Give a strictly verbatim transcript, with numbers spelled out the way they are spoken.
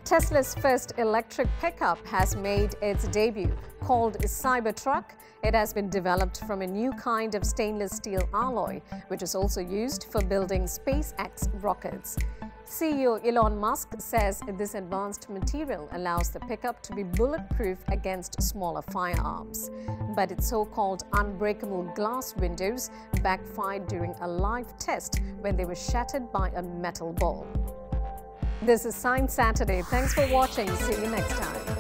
Tesla's first electric pickup has made its debut. Called Cybertruck, it has been developed from a new kind of stainless steel alloy, which is also used for building SpaceX rockets. C E O Elon Musk says this advanced material allows the pickup to be bulletproof against smaller firearms. But its so-called unbreakable glass windows backfired during a live test when they were shattered by a metal ball. This is Science Saturday. Thanks for watching. See you next time.